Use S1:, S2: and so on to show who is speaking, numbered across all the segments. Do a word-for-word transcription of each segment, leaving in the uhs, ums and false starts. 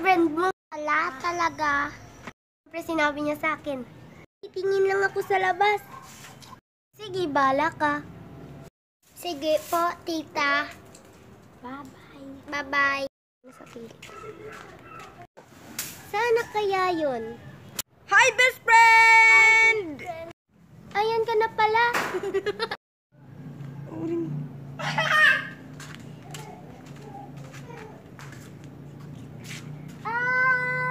S1: boyfriend mo?
S2: Wala talaga.
S1: Siyempre sinabi niya sa akin, titingin lang ako sa labas. Sige, bala ka.
S2: Sige po, tita.
S1: Bye-bye.
S2: Bye-bye.
S1: Sa pilit. Sana kaya yun?
S3: Hi, best friend!
S1: Ayan ka na pala.
S2: Ah!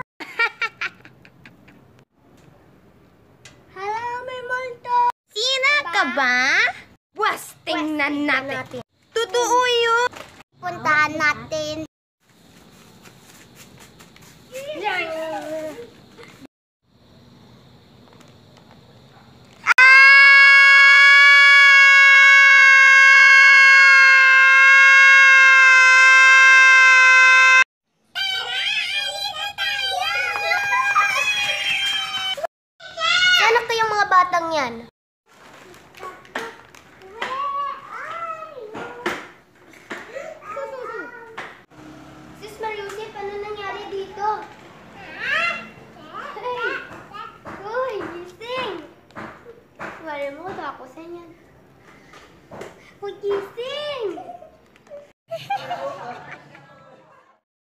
S2: Hello, may multo.
S3: Sira ka ba? Buwas, tingnan natin. Totoo yun.
S2: Puntahan natin.